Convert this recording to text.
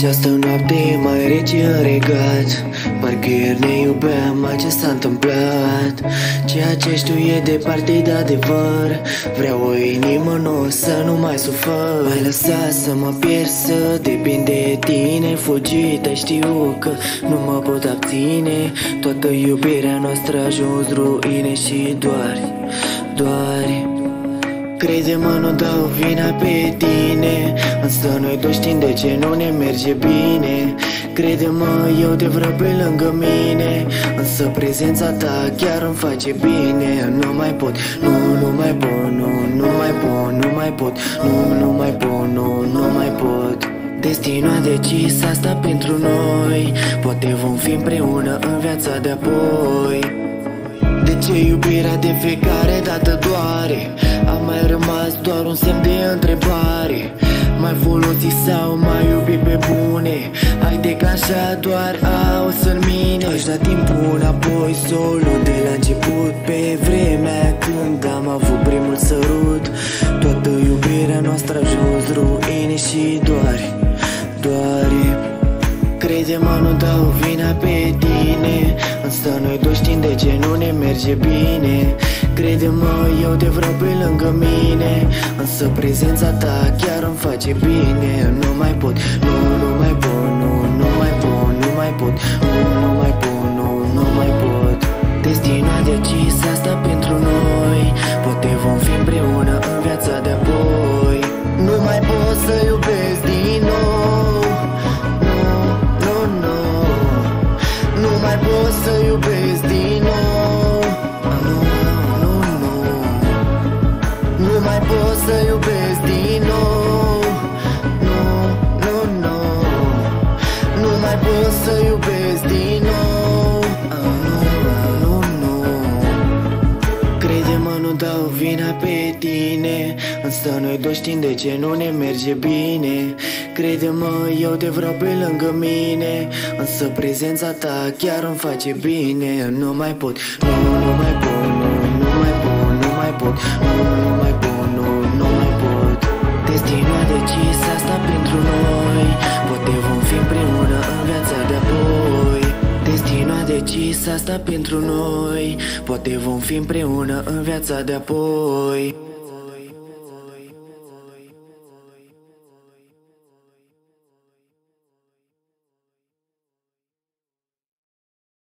Această noapte e mai rece în regat. Parcă ieri ne iubeam, mai ce s-a întâmplat. Ceea ce știu e departe de adevăr. Vreau o inimă nouă să nu mai sufăr. Mai lăsa să mă pierd, să depind de tine. Fugit, ai știu că nu mă pot abține. Toată iubirea noastră a ajuns ruine și doar crede-mă, nu dau vina pe tine, însă noi doi știm de ce nu ne merge bine. Crede-mă, eu te vreau pe lângă mine, însă prezența ta chiar îmi face bine. Nu mai pot, nu mai pot, nu mai pot, nu mai pot, nu mai pot, nu mai pot. Destinul a decis asta pentru noi, poate vom fi împreună în viața de apoi. De ce iubirea de fiecare dată doare? A mai rămas doar un semn de întrebare. Mai folosi sau mai iubi pe bune? Ai declanșat doar auz în mine. Aș da timpul înapoi, solo de la început, pe vremea când am avut primul sărut. Toată iubirea noastră a ajuns ruine și doare. Crede-mă, nu dau vina pe tine, însă noi doi știm de ce nu ne merge bine. Crede-mă, eu te vreau pe lângă mine, însă prezența ta chiar îmi face bine. Nu mai pot, nu mai pot, nu mai pot, nu mai pot, nu mai pot, nu mai pot. Destinul a decis asta pentru noi, poate vom fi împreună în viața de apoi. Nu mai pot să iubesc din nou. Nu mai pot să iubesc din nou. Nu mai pot să iubesc din nou. Nu mai pot să iubesc din nou. Crede-mă, nu dau vina pe tine, însă noi doi știm de ce nu ne merge bine. Crede-mă, eu te vreau pe lângă mine, însă prezența ta chiar îmi face bine. Nu mai pot, nu mai pot, nu mai pot, nu mai pot, nu mai pot, nu mai pot. Destinul a decis asta pentru noi, poate vom fi împreună în viața de apoi. Destinul a decis asta pentru noi, poate vom fi împreună în viața de apoi.